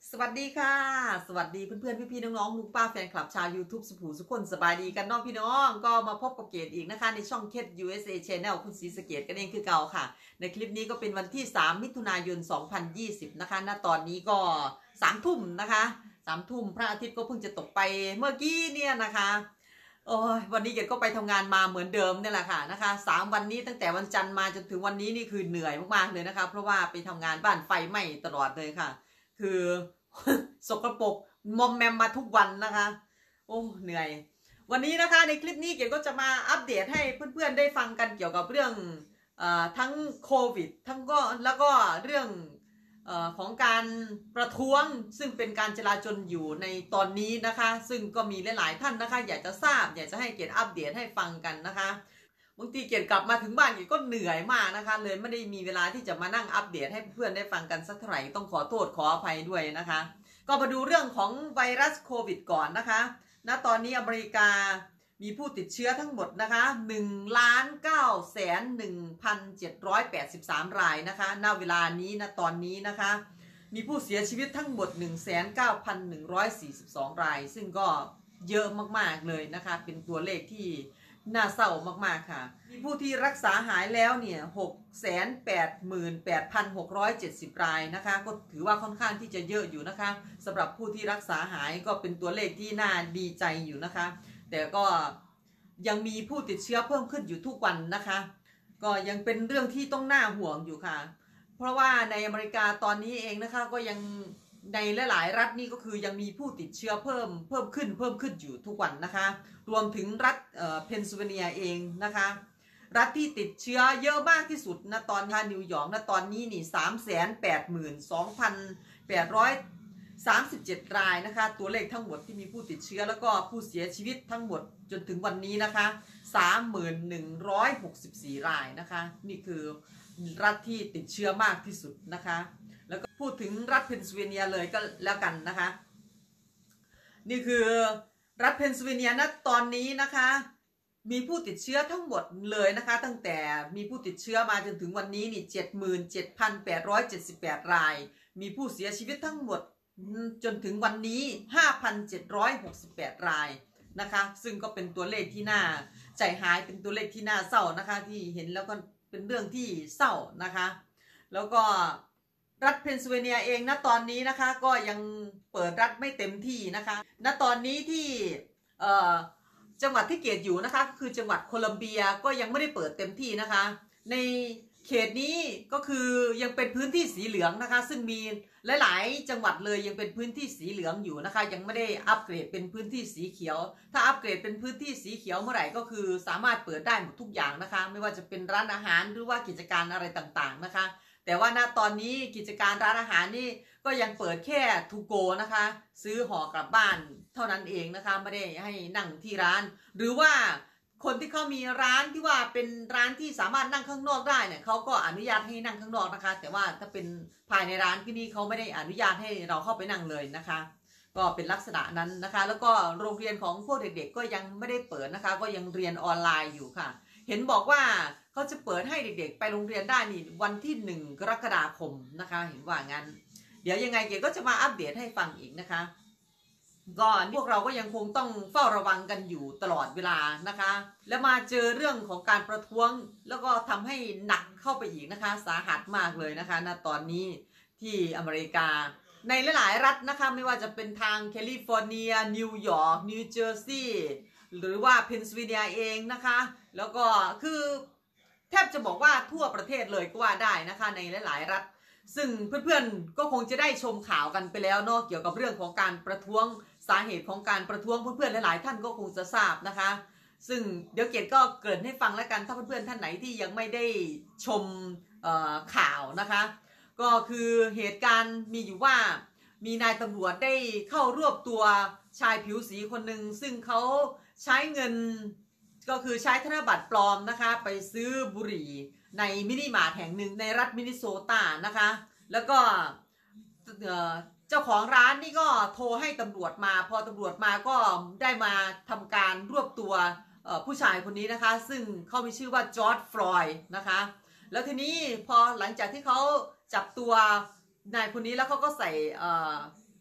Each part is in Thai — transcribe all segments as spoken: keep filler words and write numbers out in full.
สวัสดีค่ะสวัสดีเพื่อนๆพี่ๆน้องๆลุงป้าแฟนคลับชาว YouTube สุภูสุขคนสบายดีกันน้องพี่น้องก็มาพบกับเกดอีกนะคะในช่องเคด ยู เอส เอ Channel คุณศรีสะเกดกันเองคือเก่าค่ะในคลิปนี้ก็เป็นวันที่สามมิถุนายนสองพันยี่สิบนะคะณตอนนี้ก็สามทุ่มนะคะสามทุ่มพระอาทิตย์ก็เพิ่งจะตกไปเมื่อกี้เนี่ยนะคะโอ้ยวันนี้เกดก็ไปทำงานมาเหมือนเดิมเนี่ยแหละค่ะนะคะสามวันนี้ตั้งแต่วันจันทร์มาจนถึงวันนี้นี่คือเหนื่อยมากๆเลยนะคะเพราะว่าไปทำงานบ้านไฟไหม้ตลอดเลยค่ะคือสกปรกมอมแมมมาทุกวันนะคะโอ้เหนื่อยวันนี้นะคะในคลิปนี้เก๋ก็จะมาอัปเดตให้เพื่อนๆได้ฟังกันเกี่ยวกับเรื่องอทั้งโควิดทั้งก็แล้วก็เรื่องอของการประท้วงซึ่งเป็นการจลาจลอยู่ในตอนนี้นะคะซึ่งก็มีหลายๆท่านนะคะอยากจะทราบอยากจะให้เก๋อัปเดตให้ฟังกันนะคะบางทีเกียรกลับมาถึงบ้านเกียก็เหนื่อยมากนะคะเลยไม่ได้มีเวลาที่จะมานั่งอัปเดตให้เพื่อนได้ฟังกันสักเท่าไหร่ต้องขอโทษขออภัยด้วยนะคะก็มาดูเรื่องของไวรัสโควิดก่อนนะคะณตอนนี้อเมริกามีผู้ติดเชื้อทั้งหมดนะคะหนึ่งล้านเก้าแสนหนึ่งพันเจ็ดร้อยแปดสิบสามรายนะคะณเวลานี้ณตอนนี้นะคะมีผู้เสียชีวิตทั้งหมด หนึ่งแสนเก้าพันหนึ่งร้อยสี่สิบสอง รายซึ่งก็เยอะมากๆเลยนะคะเป็นตัวเลขที่น่าเศร้ามากๆค่ะมีผู้ที่รักษาหายแล้วเนี่ย หกแสนแปดหมื่นแปดพันหกร้อยเจ็ดสิบ รายนะคะก็ถือว่าค่อนข้างที่จะเยอะอยู่นะคะสำหรับผู้ที่รักษาหายก็เป็นตัวเลขที่น่าดีใจอยู่นะคะแต่ก็ยังมีผู้ติดเชื้อเพิ่มขึ้นอยู่ทุกวันนะคะก็ยังเป็นเรื่องที่ต้องน่าห่วงอยู่ค่ะเพราะว่าในอเมริกาตอนนี้เองนะคะก็ยังในหลายๆรัฐนี่ก็คือยังมีผู้ติดเชื้อเพิ่มเพิ่มขึ้นเพิ่มขึ้นอยู่ทุกวันนะคะรวมถึงรัฐเพนซิลเวเนียเองนะคะรัฐที่ติดเชื้อเยอะมากที่สุดนะตอนนี้นิวยอร์กนะตอนนี้นี่สามแสนแปดหมื่นสองพันแปดร้อยสามสิบเจ็ดรายนะคะตัวเลขทั้งหมดที่มีผู้ติดเชื้อแล้วก็ผู้เสียชีวิตทั้งหมดจนถึงวันนี้นะคะสามหมื่นหนึ่งร้อยหกสิบสี่รายนะคะนี่คือรัฐที่ติดเชื้อมากที่สุดนะคะแล้วก็พูดถึงรัฐเพนซิลเวเนียเลยก็แล้วกันนะคะนี่คือรัฐเพนซิลเวเนียณตอนนี้นะคะมีผู้ติดเชื้อทั้งหมดเลยนะคะตั้งแต่มีผู้ติดเชื้อมาจนถึงวันนี้นี่ เจ็ดหมื่นเจ็ดพันแปดร้อยเจ็ดสิบแปด รายมีผู้เสียชีวิตทั้งหมดจนถึงวันนี้ ห้าพันเจ็ดร้อยหกสิบแปด รายนะคะซึ่งก็เป็นตัวเลขที่น่าใจหายเป็นตัวเลขที่น่าเศร้านะคะที่เห็นแล้วก็เป็นเรื่องที่เศร้านะคะแล้วก็รัฐเพนซิลเวเนียเองณตอนนี้นะคะก็ยังเปิดรัฐไม่เต็มที่นะคะณตอนนี้ที่เอ่อจังหวัดที่เกตอยู่นะคะก็คือจังหวัดโคลัมเบียก็ยังไม่ได้เปิดเต็มที่นะคะในเขตนี้ก็คือยังเป็นพื้นที่สีเหลืองนะคะซึ่งมีหลายๆจังหวัดเลยยังเป็นพื้นที่สีเหลืองอยู่นะคะยังไม่ได้อัปเกรดเป็นพื้นที่สีเขียวถ้าอัปเกรดเป็นพื้นที่สีเขียวเมื่อไหร่ก็คือสามารถเปิดได้หมดทุกอย่างนะคะไม่ว่าจะเป็นร้านอาหารหรือว่ากิจการอะไรต่างๆนะคะแต่ว่าณตอนนี้กิจการร้านอาหารนี่ก็ยังเปิดแค่ทูโกนะคะซื้อห่อกลับบ้านเท่านั้นเองนะคะไม่ได้ให้นั่งที่ร้านหรือว่าคนที่เขามีร้านที่ว่าเป็นร้านที่สามารถนั่งข้างนอกได้เนี่ยเขาก็อนุญาตให้นั่งข้างนอกนะคะแต่ว่าถ้าเป็นภายในร้านที่นี่เขาไม่ได้อนุญาตให้เราเข้าไปนั่งเลยนะคะก็เป็นลักษณะนั้นนะคะแล้วก็โรงเรียนของพวกเด็กๆก็ยังไม่ได้เปิดนะคะก็ยังเรียนออนไลน์อยู่ค่ะเห็นบอกว่าเขาจะเปิดให้เด็กๆไปโรงเรียนได้นี่วันที่หนึ่งกรกฎาคมนะคะเห็นว่างั้นเดี๋ยวยังไงเก๋ก็จะมาอัปเดตให้ฟังอีกนะคะก็พวกเราก็ยังคงต้องเฝ้าระวังกันอยู่ตลอดเวลานะคะแล้วมาเจอเรื่องของการประท้วงแล้วก็ทำให้หนักเข้าไปอีกนะคะสาหัสมากเลยนะคะณตอนนี้ที่อเมริกาในหลายๆรัฐนะคะไม่ว่าจะเป็นทางแคลิฟอร์เนียนิวยอร์กนิวเจอร์ซีย์หรือว่าเพนซิลเวเนียเองนะคะแล้วก็คือแทบจะบอกว่าทั่วประเทศเลยก็ว่าได้นะคะในหลายๆรัฐซึ่งเพื่อนๆก็คงจะได้ชมข่าวกันไปแล้วเนาะเกี่ยวกับเรื่องของการประท้วงสาเหตุของการประท้วงเพื่อนๆหลายๆท่านก็คงจะทราบนะคะซึ่งเดี๋ยวเกดก็เกริ่นให้ฟังแล้วกันถ้าเพื่อนๆท่านไหนที่ยังไม่ได้ชมข่าวนะคะก็คือเหตุการณ์มีอยู่ว่ามีนายตำรวจได้เข้ารวบตัวชายผิวสีคนหนึ่งซึ่งเขาใช้เงินก็คือใช้ธนบัตรปลอมนะคะไปซื้อบุหรี่ในมินิมาร์ทแห่งหนึ่งในรัฐมินนิโซตานะคะแล้วก็เจ้าของร้านนี่ก็โทรให้ตำรวจมาพอตำรวจมาก็ได้มาทำการรวบตัวผู้ชายคนนี้นะคะซึ่งเขามีชื่อว่าจอร์จฟลอยด์นะคะแล้วทีนี้พอหลังจากที่เขาจับตัวนายคนนี้แล้วเขาก็ใส่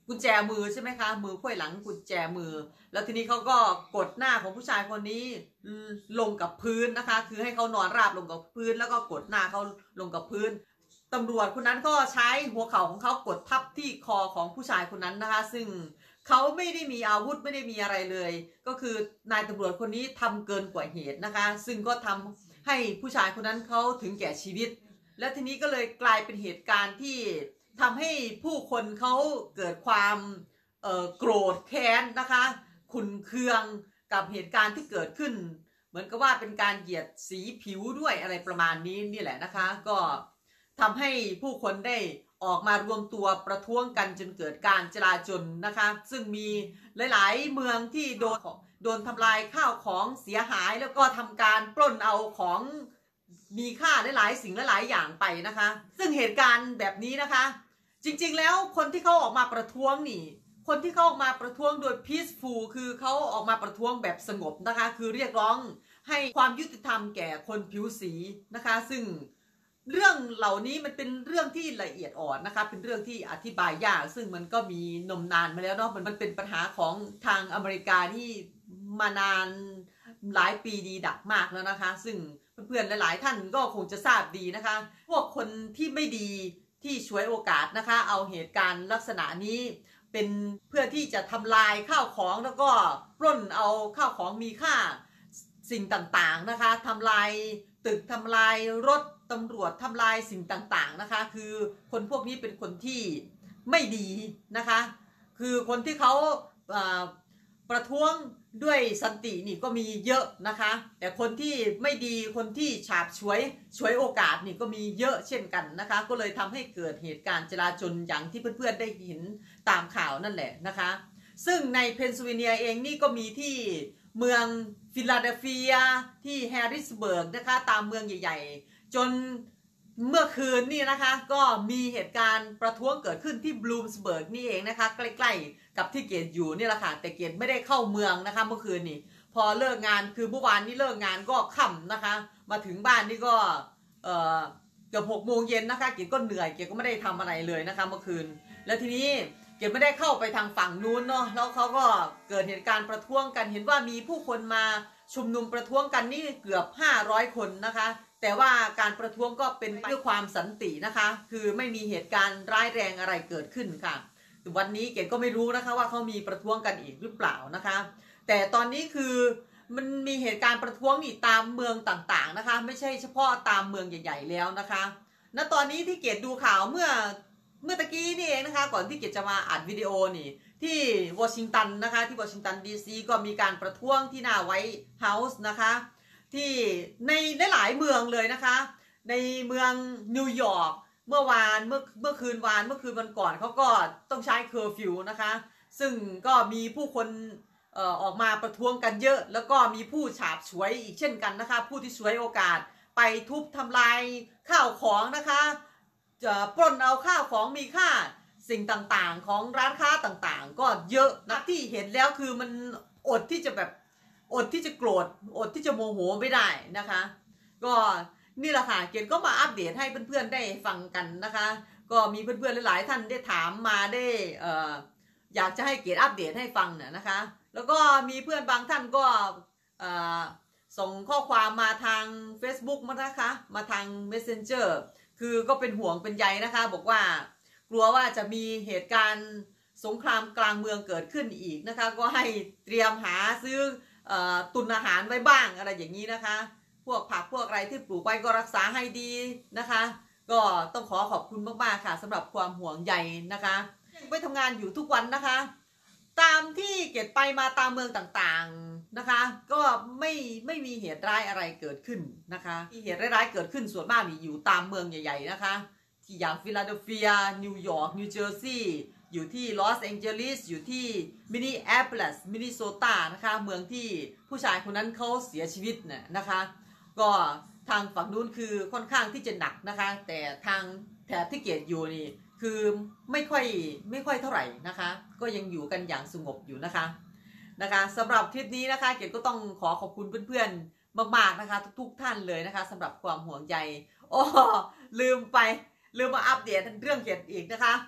กุญแจมือใช่ไหมคะมือค่อยหลังกุญแจมือแล้วทีนี้เขาก็กดหน้าของผู้ชายคนนี้ลงกับพื้นนะคะคือให้เขานอนราบลงกับพื้นแล้วก็กดหน้าเขาลงกับพื้นตำรวจคนนั้นก็ใช้หัวเข่าของเขากดทับที่คอของผู้ชายคนนั้นนะคะซึ่งเขาไม่ได้มีอาวุธไม่ได้มีอะไรเลยก็คือนายตำรวจคนนี้ทำเกินกว่าเหตุนะคะซึ่งก็ทำให้ผู้ชายคนนั้นเขาถึงแก่ชีวิตและทีนี้ก็เลยกลายเป็นเหตุการณ์ที่ทำให้ผู้คนเขาเกิดความเอ่อโกรธแค้นนะคะขุ่นเคืองกับเหตุการณ์ที่เกิดขึ้นเหมือนกับว่าเป็นการเหยียดสีผิวด้วยอะไรประมาณนี้นี่แหละนะคะก็ทำให้ผู้คนได้ออกมารวมตัวประท้วงกันจนเกิดการจลาจลนะคะซึ่งมีหลายๆเมืองที่โดนโดนทำลายข้าวของเสียหายแล้วก็ทำการปล้นเอาของมีค่าหลายๆสิ่งหลายๆอย่างไปนะคะซึ่งเหตุการณ์แบบนี้นะคะจริงๆแล้วคนที่เขาออกมาประท้วงนี่คนที่เขาออกมาประท้วงโดย peaceful คือเขาออกมาประท้วงแบบสงบนะคะคือเรียกร้องให้ความยุติธรรมแก่คนผิวสีนะคะซึ่งเรื่องเหล่านี้มันเป็นเรื่องที่ละเอียดอ่อนนะคะเป็นเรื่องที่อธิบายยากซึ่งมันก็มีนมนานมาแล้วเนาะมันมันเป็นปัญหาของทางอเมริกาที่มานานหลายปีดีดักมากแล้วนะคะซึ่งเพื่อนๆหลายๆท่านก็คงจะทราบดีนะคะพวกคนที่ไม่ดีที่ฉวยโอกาสนะคะเอาเหตุการณ์ลักษณะนี้เป็นเพื่อที่จะทำลายข้าวของแล้วก็ปล้นเอาข้าวของมีค่าสิ่งต่างๆนะคะทำลายตึกทำลายรถตำรวจทำลายสิ่งต่างๆนะคะคือคนพวกนี้เป็นคนที่ไม่ดีนะคะคือคนที่เขาประท้วงด้วยสันตินี่ก็มีเยอะนะคะแต่คนที่ไม่ดีคนที่ฉาบฉวยฉวยโอกาสนี่ก็มีเยอะเช่นกันนะคะก็เลยทำให้เกิดเหตุการณ์จลาจลอย่างที่เพื่อนๆได้เห็นตามข่าวนั่นแหละนะคะซึ่งในเพนซิลเวเนียเองนี่ก็มีที่เมืองฟิลาเดลเฟียที่แฮร์ริสเบิร์กนะคะตามเมืองใหญ่ๆจนเมื่อคืนนี่นะคะก็มีเหตุการณ์ประท้วงเกิดขึ้นที่บลูมสเบิร์กนี่เองนะคะใกล้ๆกับที่เกดอยู่นี่แหละค่ะแต่เกดไม่ได้เข้าเมืองนะคะเมื่อคืนนี่พอเลิกงานคือเมื่อวานนี้เลิกงานก็ค่ำนะคะมาถึงบ้านนี่ก็เอ่อเกือบหกโมงเย็นนะคะเกดก็เหนื่อยเกดก็ไม่ได้ทำอะไรเลยนะคะเมื่อคืนแล้วทีนี้เกดไม่ได้เข้าไปทางฝั่งนู้นเนาะแล้วเขาก็เกิดเหตุการณ์ประท้วงกันเห็นว่ามีผู้คนมาชุมนุมประท้วงกันนี่เกือบห้าร้อยคนนะคะแต่ว่าการประท้วงก็เป็นไปด้วยความสันตินะคะคือไม่มีเหตุการณ์ร้ายแรงอะไรเกิดขึ้นค่ะวันนี้เกดก็ไม่รู้นะคะว่าเขามีประท้วงกันอีกหรือเปล่านะคะแต่ตอนนี้คือมันมีเหตุการณ์ประท้วงอีกตามเมืองต่างๆนะคะไม่ใช่เฉพาะตามเมืองใหญ่ๆแล้วนะคะณตอนนี้ที่เกดดูข่าวเมื่อเมื่อตะกี้นี่เองนะคะก่อนที่เกดจะมาอัดวิดีโอนี่ที่วอชิงตันนะคะที่วอชิงตันดีซีก็มีการประท้วงที่หน้าไวท์เฮาส์นะคะที่ในหลายเมืองเลยนะคะในเมืองนิวยอร์กเมื่อวานเมื่อเมื่อคืนวานเมื่อคืนวันก่อนเขาก็ต้องใช้เคอร์ฟิวนะคะซึ่งก็มีผู้คนเอ่อออกมาประท้วงกันเยอะแล้วก็มีผู้ฉาบฉวยอีกเช่นกันนะคะผู้ที่ฉวยโอกาสไปทุบทำลายข้าวของนะคะจะปล้นเอาข้าวของมีค่าสิ่งต่างๆของร้านค้าต่างๆก็เยอะนะที่เห็นแล้วคือมันอดที่จะแบบอดที่จะโกรธอดที่จะโมโหไม่ได้นะคะก็นี่แหละค่ะเกณฑ์ก็มาอัปเดตให้เพื่อนๆได้ฟังกันนะคะก็มีเพื่อนๆหลายๆท่านได้ถามมาได้เอ่ออยากจะให้เกณฑ์อัปเดตให้ฟังเนี่ยนะคะแล้วก็มีเพื่อนบางท่านก็เอ่อส่งข้อความมาทาง Facebook มานะคะมาทาง Messenger คือก็เป็นห่วงเป็นใยนะคะบอกว่ากลัวว่าจะมีเหตุการณ์สงครามกลางเมืองเกิดขึ้นอีกนะคะก็ให้เตรียมหาซื้อตุนอาหารไว้บ้างอะไรอย่างนี้นะคะพวกผักพวกอะไรที่ปลูกไว้ก็รักษาให้ดีนะคะก็ต้องขอขอบคุณมากๆค่ะสำหรับความห่วงใยนะคะไปทำงานอยู่ทุกวันนะคะตามที่เกดไปมาตามเมืองต่างๆนะคะก็ไม่ไม่มีเหตุร้ายอะไรเกิดขึ้นนะคะที่เหตุร้ายๆเกิดขึ้นส่วนมากมีอยู่ตามเมืองใหญ่ๆนะคะที่อย่างฟิลาเดลเฟียนิวยอร์กนิวเจอร์ซีย์อยู่ที่ลอสแองเจลิสอยู่ที่มินนิแอโพลิสมินนิโซตานะคะเมืองที่ผู้ชายคนนั้นเขาเสียชีวิตเนี่ยนะคะก็ทางฝั่งนู้นคือค่อนข้างที่จะหนักนะคะแต่ทางแถบที่เกดอยู่นี่คือไม่ค่อยไม่ค่อยเท่าไหร่นะคะก็ยังอยู่กันอย่างสงบอยู่นะคะนะคะสำหรับคลิปนี้นะคะเกดก็ต้องขอขอบคุณเพื่อนๆมากๆนะคะทุกๆท่านเลยนะคะสำหรับความห่วงใยโอ้ลืมไปลืมมาอัปเดตเรื่องเกดอีกนะคะ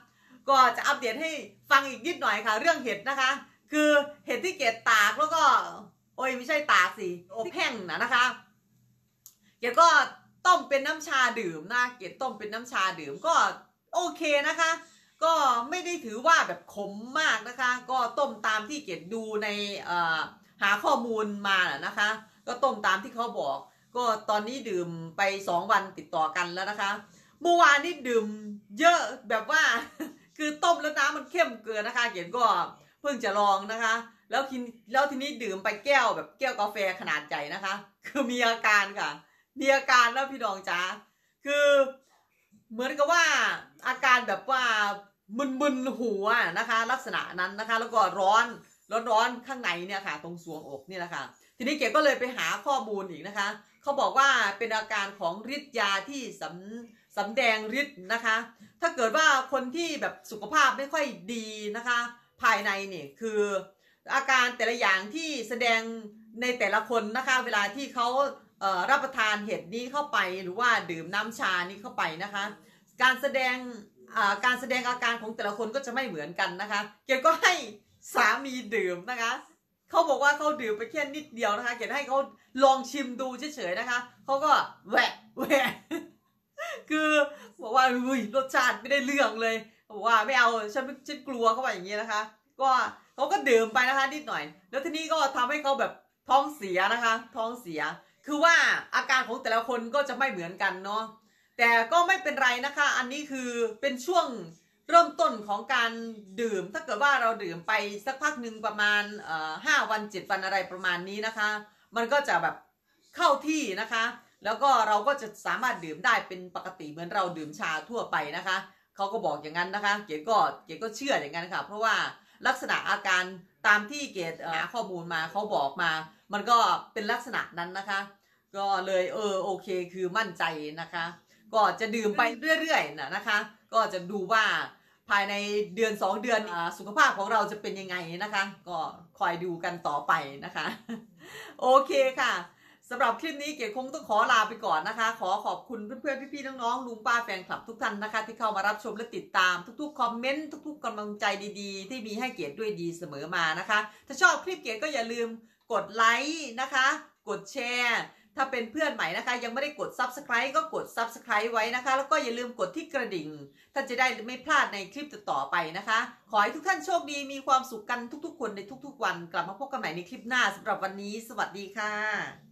ก็จะอัปเดตให้ฟังอีกนิดหน่อยค่ะเรื่องเห็ดนะคะคือเห็ดที่เกดตากแล้วก็โอ้ยไม่ใช่ตากสิอบแห้งนะนะคะเกดก็ต้มเป็นน้ำชาดื่มนะเกดต้มเป็นน้ำชาดื่มก็โอเคนะคะก็ไม่ได้ถือว่าแบบขมมากนะคะก็ต้มตามที่เกดดูในหาข้อมูลมานะคะก็ต้มตามที่เขาบอกก็ตอนนี้ดื่มไปสองวันติดต่อกันแล้วนะคะเมื่อวานนี้ดื่มเยอะแบบว่าคือต้มแล้วน้ำมันเข้มเกินนะคะเกดก็เพิ่งจะลองนะคะแล้วทีแล้วทีนี้ดื่มไปแก้วแบบแก้วกาแฟขนาดใหญ่นะคะคือมีอาการค่ะมีอาการแล้วพี่น้องจ๋าคือเหมือนกับว่าอาการแบบว่ามึนๆหัวนะคะลักษณะนั้นนะคะแล้วก็ร้อนร้อนๆข้างในเนี่ยค่ะตรงสวงอกเนี่ยนะคะทีนี้เก๋ก็เลยไปหาข้อมูลอีกนะคะเขาบอกว่าเป็นอาการของฤทธิ์ยาที่สำสำแดงฤทธิ์นะคะถ้าเกิดว่าคนที่แบบสุขภาพไม่ค่อยดีนะคะภายในเนี่ยคืออาการแต่ละอย่างที่แสดงในแต่ละคนนะคะเวลาที่เขาเอ่อรับประทานเห็ดนี้เข้าไปหรือว่าดื่มน้ำชานี้เข้าไปนะคะการแสดงการแสดงอาการของแต่ละคนก็จะไม่เหมือนกันนะคะเกดก็ให้สามีดื่มนะคะเขาบอกว่าเขาดื่มไปแค่นิดเดียวนะคะเกดให้เขาลองชิมดูเฉยๆนะคะเขาก็แหวะแหวะคือบอกว่าอุ้ยรสชาติไม่ได้เรื่องเลยบอกว่าไม่เอาฉันฉันกลัวเขาว่าอย่างนี้นะคะก็เขาก็ดื่มไปนะคะนิดหน่อยแล้วทีนี้ก็ทำให้เขาแบบท้องเสียนะคะท้องเสียคือว่าอาการของแต่ละคนก็จะไม่เหมือนกันเนาะแต่ก็ไม่เป็นไรนะคะอันนี้คือเป็นช่วงเริ่มต้นของการดื่มถ้าเกิดว่าเราดื่มไปสักพักหนึ่งประมาณเอ่อห้าวันเจ็ดวันอะไรประมาณนี้นะคะมันก็จะแบบเข้าที่นะคะแล้วก็เราก็จะสามารถดื่มได้เป็นปกติเหมือนเราดื่มชาทั่วไปนะคะเขาก็บอกอย่างนั้นนะคะเก๋ก็เก๋ก็เชื่ออย่างนั้นค่ะเพราะว่าลักษณะอาการตามที่เก๋หาข้อมูลมาเขาบอกมามันก็เป็นลักษณะนั้นนะคะก็เลยเออโอเคคือมั่นใจนะคะก็จะดื่มไปเรื่อยๆนะนะคะก็จะดูว่าภายในเดือนสองเดือนสุขภาพของเราจะเป็นยังไงนะคะก็คอยดูกันต่อไปนะคะโอเคค่ะสำหรับคลิปนี้เก๋คงต้องขอลาไปก่อนนะคะขอขอบคุณเพื่อนๆพี่ๆน้องๆลุงป้าแฟนคลับทุกท่านนะคะที่เข้ามารับชมและติดตามทุกๆคอมเมนต์ทุกๆกำลังใจดีๆที่มีให้เก๋ด้วยดีเสมอมานะคะถ้าชอบคลิปเก๋ก็อย่าลืมกดไลค์นะคะกดแชร์ถ้าเป็นเพื่อนใหม่นะคะยังไม่ได้กด ซับสไครบ์ ก็กด ซับสไครบ์ ไว้นะคะแล้วก็อย่าลืมกดที่กระดิ่งท่านจะได้ไม่พลาดในคลิปต่อไปนะคะขอให้ทุกท่านโชคดีมีความสุขกันทุกๆคนในทุกๆวันกลับมาพบกันใหม่ในคลิปหน้าสำหรับวันนี้สวัสดีค่ะ